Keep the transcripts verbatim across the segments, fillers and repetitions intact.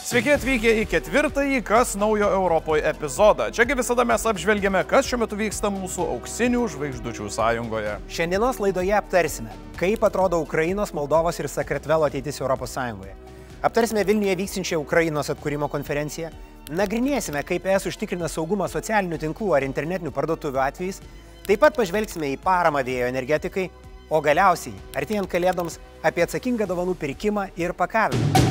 Sveiki atvykę į ketvirtąjį Kas naujo Europoje epizodą. Čiagi visada mes apžvelgiame, kas šiuo metu vyksta mūsų auksinių žvaigždučių sąjungoje. Šiandienos laidoje aptarsime, kaip atrodo Ukrainos, Moldovos ir Sakartvelo ateitis Europos Sąjungoje. Aptarsime Vilniuje vykstančią Ukrainos atkūrimo konferenciją. Nagrinėsime, kaip E S užtikrina saugumą socialinių tinklų ar internetinių parduotuvių atvejais. Taip pat pažvelgsime į paramą vėjo energetikai, o galiausiai, artėjant kalėdoms, apie atsakingą dovanų pirkimą ir pakavimą.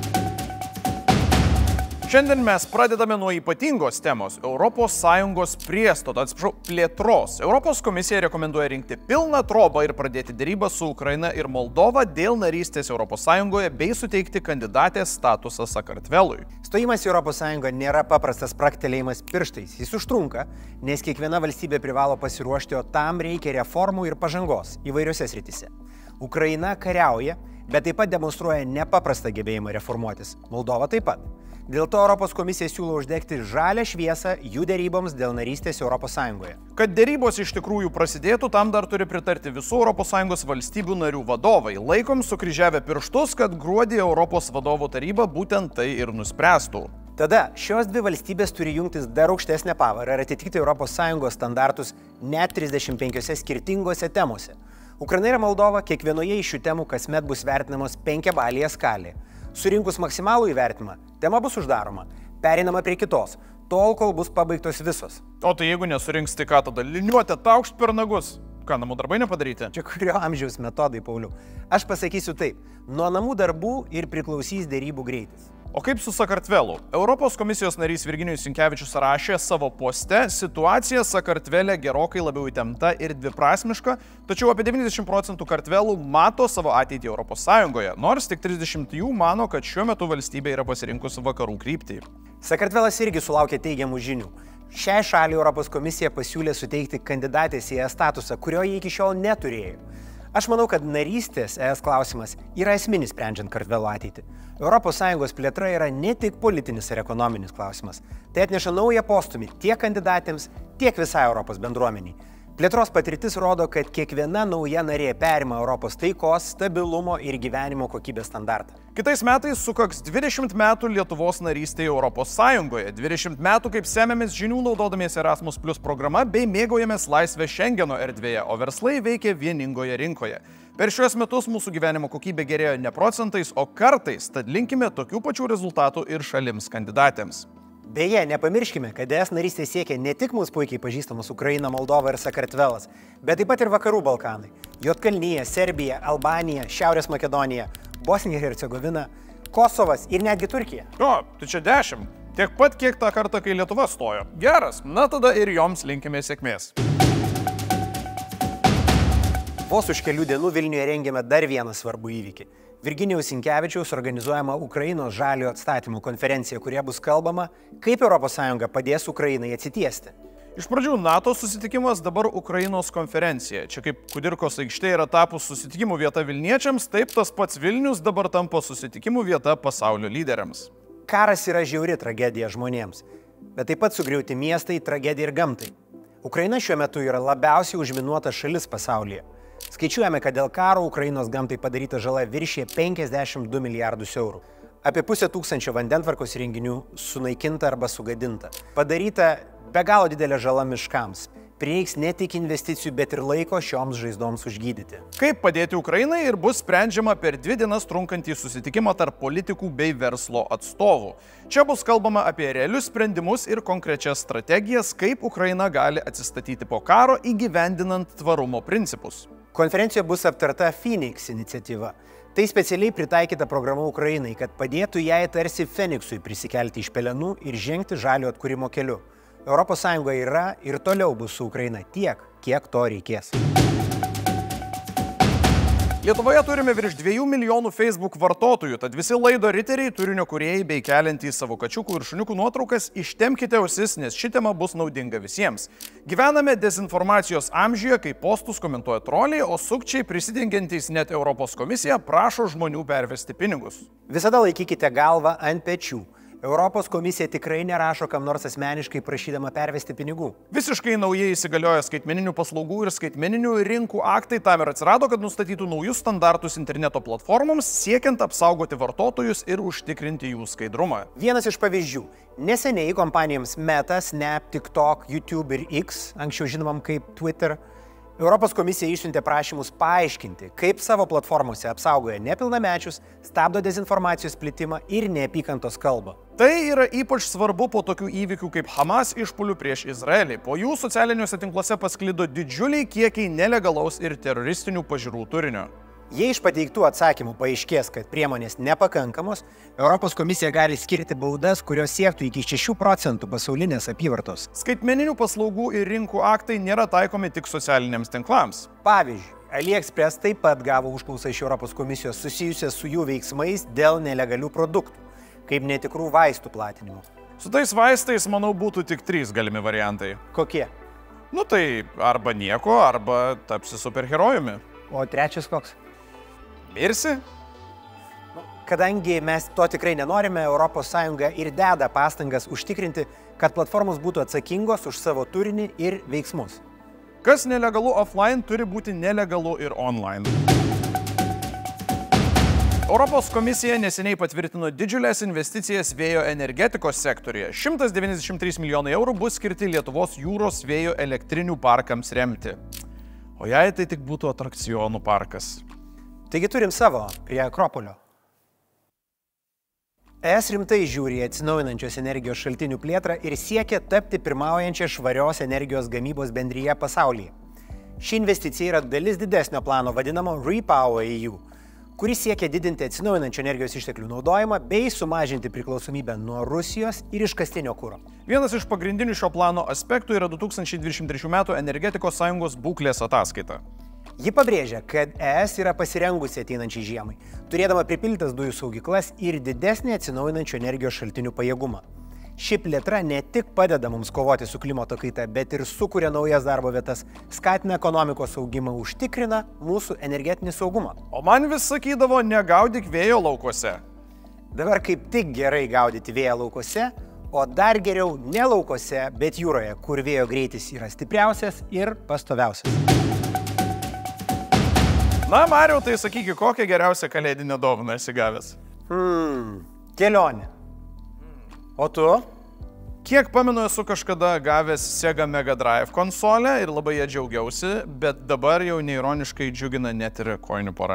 Šiandien mes pradedame nuo ypatingos temos – Europos Sąjungos priestoto, atsiprašau, plėtros. Europos komisija rekomenduoja rinkti pilną trobą ir pradėti dėrybą su Ukraina ir Moldova dėl narystės Europos Sąjungoje bei suteikti kandidatės statusą Sakartvelui. Stojimas į Europos Sąjungą nėra paprastas spragtelėjimas pirštais. Jis užtrunka, nes kiekviena valstybė privalo pasiruošti, o tam reikia reformų ir pažangos įvairiose srityse. Ukraina kariauja, bet taip pat demonstruoja nepaprastą gebėjimą reformuotis. Moldova taip pat. Dėl to Europos komisija siūlo uždegti žalią šviesą jų deryboms dėl narystės Europos Sąjungoje. Kad derybos iš tikrųjų prasidėtų, tam dar turi pritarti visų Europos Sąjungos valstybių narių vadovai. Laikom sukryžiavę pirštus, kad gruodį Europos vadovų taryba būtent tai ir nuspręstų. Tada šios dvi valstybės turi jungtis dar aukštesnę pavarą ir atitikti Europos Sąjungos standartus net trisdešimt penkiose skirtingose temose. Ukraina ir Moldova kiekvienoje iš šių temų kasmet bus vertinamos penkiabalėje skalėje. Surinkus maksimalų įvertimą, tema bus uždaroma, pereinama prie kitos, tol, kol bus pabaigtos visos. O tai jeigu nesurinks, tai ką tada liniuotė taukšt per nagus? Ką, namų darbai nepadaryti? Čia kurio amžiaus metodai, Pauliau? Aš pasakysiu taip, nuo namų darbų ir priklausys derybų greitis. O kaip su Sakartvelu? Europos komisijos narys Virginijus Sinkevičius rašė savo poste, situacija Sakartvele gerokai labiau įtempta ir dviprasmiška, tačiau apie devyniasdešimt procentų kartvelų mato savo ateitį Europos Sąjungoje, nors tik trisdešimt jų mano, kad šiuo metu valstybė yra pasirinkusi vakarų kryptį. Sakartvelas irgi sulaukė teigiamų žinių. Šiai šaliai Europos komisija pasiūlė suteikti kandidatės į E S statusą, kurio jie iki šiol neturėjo. Aš manau, kad narystės E S klausimas yra esminis sprendžiant Kartvelo ateitį. Europos Sąjungos plėtra yra ne tik politinis ir ekonominis klausimas. Tai atneša naują postumį tiek kandidatėms, tiek visai Europos bendruomeniai. Plėtros patirtis rodo, kad kiekviena nauja narė perima Europos taikos, stabilumo ir gyvenimo kokybės standartą. Kitais metais sukaks dvidešimt metų Lietuvos narystėje Europos Sąjungoje, dvidešimt metų kaip semėmės žinių naudodamiesi Erasmus Plus programa bei mėgaujamės laisvę Šengeno erdvėje, o verslai veikia vieningoje rinkoje. Per šiuos metus mūsų gyvenimo kokybė gerėjo ne procentais, o kartais, tad linkime tokių pačių rezultatų ir šalims kandidatėms. Beje, nepamirškime, kad E S narystė siekia ne tik mūsų puikiai pažįstamos Ukraina, Moldova ir Sakartvelas, bet taip pat ir Vakarų Balkanai – Juodkalnija, Serbija, Albanija, Šiaurės Makedonija, Bosnija ir Hercegovina, Kosovas ir netgi Turkija. O, tai čia dešimt. Tiek pat, kiek tą kartą, kai Lietuva stojo. Geras, na tada ir joms linkime sėkmės. Vos už kelių dienų Vilniuje rengiame dar vieną svarbų įvykį. Virginijaus Sinkevičiaus organizuojama Ukrainos žaliojo atstatymo konferencija, kurie bus kalbama, kaip Europos Sąjunga padės Ukrainai atsitiesti. Iš pradžių NATO susitikimas, dabar Ukrainos konferencija. Čia kaip Kudirkos aikštė yra tapus susitikimų vieta Vilniečiams, taip tas pats Vilnius dabar tampa susitikimų vieta pasaulio lyderiams. Karas yra žiauri tragedija žmonėms, bet taip pat sugriauti miestai, tragedija ir gamtai. Ukraina šiuo metu yra labiausiai užminuota šalis pasaulyje. Skaičiuojame, kad dėl karo Ukrainos gamtai padaryta žala viršė penkiasdešimt du milijardus eurų. Apie pusę tūkstančio vandentvarkos įrenginių sunaikinta arba sugadinta. Padaryta be galo didelė žala miškams. Prireiks ne tik investicijų, bet ir laiko šioms žaizdoms užgydyti. Kaip padėti Ukrainai ir bus sprendžiama per dvi dienas trunkantį susitikimą tarp politikų bei verslo atstovų. Čia bus kalbama apie realius sprendimus ir konkrečias strategijas, kaip Ukraina gali atsistatyti po karo įgyvendinant tvarumo principus. Konferencijoje bus aptarta Phoenix iniciatyva. Tai specialiai pritaikyta programa Ukrainai, kad padėtų jai tarsi Feniksui prisikelti iš pelenų ir žengti žalio atkūrimo keliu. Europos Sąjunga yra ir toliau bus su Ukraina tiek, kiek to reikės. Lietuvoje turime virš dviejų milijonų Facebook vartotojų, tad visi laido riteriai, turinio kūrėjai bei keliantys savo kačiukų ir šuniukų nuotraukas, ištempkite ausis, nes ši tema bus naudinga visiems. Gyvename dezinformacijos amžiuje, kai postus komentuoja troliai, o sukčiai prisidengiantys net Europos komisiją prašo žmonių pervesti pinigus. Visada laikykite galvą ant pečių. Europos komisija tikrai nerašo kam nors asmeniškai prašydama pervesti pinigų. Visiškai naujai įsigalioja skaitmeninių paslaugų ir skaitmeninių rinkų aktai tam ir atsirado, kad nustatytų naujus standartus interneto platformoms, siekiant apsaugoti vartotojus ir užtikrinti jų skaidrumą. Vienas iš pavyzdžių. Neseniai kompanijoms Meta, Snap, TikTok, YouTube ir X, anksčiau žinomam kaip Twitter, Europos komisija išsiuntė prašymus paaiškinti, kaip savo platformose apsaugoja nepilnamečius, stabdo dezinformacijos plitimą ir neapykantos kalbą. Tai yra ypač svarbu po tokių įvykių kaip Hamas išpuolių prieš Izraelį. Po jų socialiniuose tinkluose pasklido didžiuliai kiekiai nelegalaus ir teroristinių pažiūrų turinio. Jei iš pateiktų atsakymų paaiškės, kad priemonės nepakankamos, Europos komisija gali skirti baudas, kurios siektų iki šešių procentų pasaulinės apyvartos. Skaitmeninių paslaugų ir rinkų aktai nėra taikomi tik socialiniams tinklams. Pavyzdžiui, AliExpress taip pat gavo užklausą iš Europos komisijos susijusią su jų veiksmais dėl nelegalių produktų, kaip netikrų vaistų platinimo. Su tais vaistais, manau, būtų tik trys galimi variantai. Kokie? Nu tai arba nieko, arba tapsi superherojumi. O trečias koks? Mirsi? Kadangi mes to tikrai nenorime, Europos Sąjunga ir deda pastangas užtikrinti, kad platformos būtų atsakingos už savo turinį ir veiksmus. Kas nelegalu offline, turi būti nelegalu ir online. Europos komisija neseniai patvirtino didžiulės investicijas vėjo energetikos sektoriuje. šimtas devyniasdešimt trys milijonai eurų bus skirti Lietuvos jūros vėjo elektrinių parkams remti. O jei tai tik būtų atrakcionų parkas. Taigi turim savo prie Akropolio. Es rimtai žiūri atsinaujinančios energijos šaltinių plėtrą ir siekia tapti pirmaujančią švarios energijos gamybos bendryje pasaulyje. Ši investicija yra dalis didesnio plano vadinamo Repower E U, kuris siekia didinti atsinaujinančių energijos išteklių naudojimą bei sumažinti priklausomybę nuo Rusijos ir iškastinio kuro. Vienas iš pagrindinių šio plano aspektų yra du tūkstančiai dvidešimt trečių metų energetikos sąjungos būklės ataskaita. Ji pabrėžia, kad E S yra pasirengusi ateinančiai žiemai, turėdama pripildytas dujų saugyklas ir didesnį atsinaujinančių energijos šaltinių pajėgumą. Ši plėtra ne tik padeda mums kovoti su klimato kaita, bet ir sukuria naujas darbo vietas, skatina ekonomikos augimą, užtikrina mūsų energetinį saugumą. O man vis sakydavo, negaudyk vėjo laukuose. Dabar kaip tik gerai gaudyti vėją laukuose, o dar geriau ne laukuose, bet jūroje, kur vėjo greitis yra stipriausias ir pastoviausias. Na, Mariau, tai sakyki, kokią geriausią kalėdinę dovaną esi gavęs? Hmm, kelionė. O tu? Kiek pamenu, esu kažkada gavęs Sega Mega Drive konsolę ir labai ją džiaugiausi, bet dabar jau neironiškai džiugina net ir kojinių pora.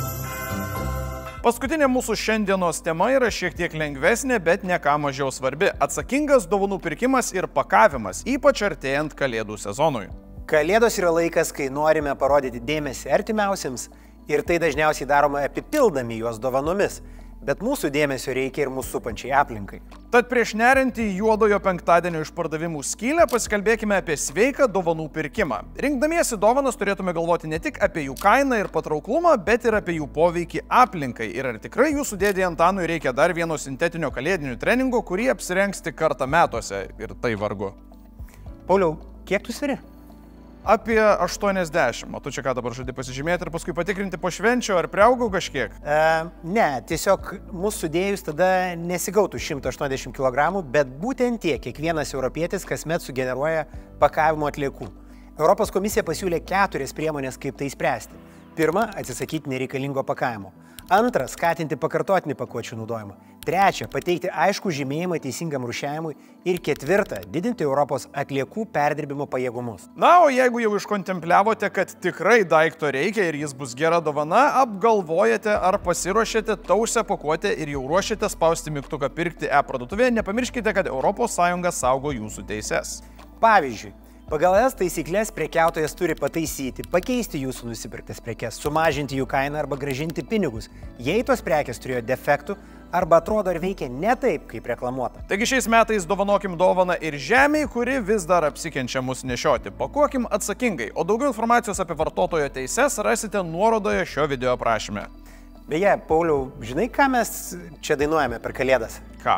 Paskutinė mūsų šiandienos tema yra šiek tiek lengvesnė, bet ne ką mažiau svarbi – atsakingas dovanų pirkimas ir pakavimas, ypač artėjant kalėdų sezonui. Kalėdos yra laikas, kai norime parodyti dėmesį artimiausiams ir tai dažniausiai daroma apipildami juos dovanomis, bet mūsų dėmesio reikia ir mūsų supančiai aplinkai. Tad prieš neriant į juodojo penktadienio išpardavimų skylę pasikalbėkime apie sveiką dovanų pirkimą. Rinkdamiesi dovanas turėtume galvoti ne tik apie jų kainą ir patrauklumą, bet ir apie jų poveikį aplinkai. Ir ar tikrai jūsų dėdė Antanui reikia dar vieno sintetinio kalėdinio treningo, kurį apsirengs tik kartą metuose ir tai vargu. Pauliau, kiek tu sveri? Apie aštuoniasdešimt. O tu čia ką dabar žadi pasižymėti ir paskui patikrinti po švenčio, ar priaugau kažkiek? E, ne, tiesiog mūsų sudėjus tada nesigautų šimtas aštuoniasdešimt kilogramų, bet būtent tiek kiekvienas europietis kasmet sugeneruoja pakavimo atliekų. Europos komisija pasiūlė keturias priemonės, kaip tai spręsti. Pirma, atsisakyti nereikalingo pakavimo. Antra, skatinti pakartotinį pakuočių naudojimą. Trečia, pateikti aiškų žymėjimą teisingam rūšiavimui. Ir ketvirta, didinti Europos atliekų perdirbimo pajėgumus. Na, o jeigu jau iškontempliavote, kad tikrai daikto reikia ir jis bus gera dovana, apgalvojate ar pasiruošėte tausią pakuotę ir jau ruošiate spausti mygtuką pirkti e-parduotuvėje, nepamirškite, kad Europos Sąjunga saugo jūsų teises. Pavyzdžiui, pagal es taisyklės prekiautojas turi pataisyti, pakeisti jūsų nusipirktas prekes, sumažinti jų kainą arba grąžinti pinigus, jei tos prekės turėjo defektų arba atrodo ir veikia ne taip, kaip reklamuota. Taigi šiais metais dovanokim dovaną ir žemiai, kuri vis dar apsikenčia mus nešioti. Pakuokim atsakingai, o daugiau informacijos apie vartotojo teises rasite nuorodoje šio video aprašyme. Beje, Pauliau, žinai, ką mes čia dainuojame per Kalėdas? Ką?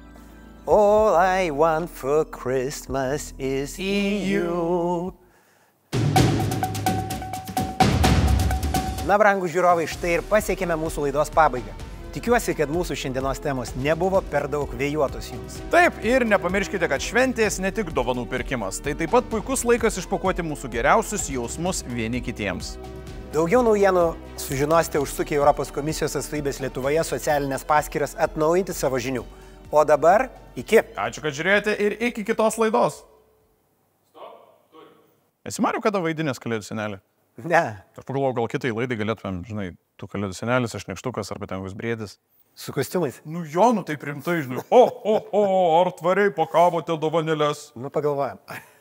All I want for Christmas is you. Na, brangūs žiūrovai, štai ir pasiekėme mūsų laidos pabaigą. Tikiuosi, kad mūsų šiandienos temos nebuvo per daug vėjuotos jums. Taip, ir nepamirškite, kad šventės ne tik dovanų pirkimas, tai taip pat puikus laikas išpakuoti mūsų geriausius jausmus vieni kitiems. Daugiau naujienų sužinosite užsukę Europos komisijos atstovybės Lietuvoje socialinės paskyras atnaujinti savo žinių. O dabar iki. Ačiū, kad žiūrėjote ir iki kitos laidos. Esi Mariu, kada vaidinės Kalėdų senelį? Ne. Aš pagalvojau, gal kitai laidai galėtumėm, žinai, tu Kalėdų senelis, aš Nykštukas arba ten koks Briedis. Su kostiumais? Nu jo, nu taip rimtai, žinai. O, o, o, ar tvariai pakavote dovanėlės? Nu pagalvojam.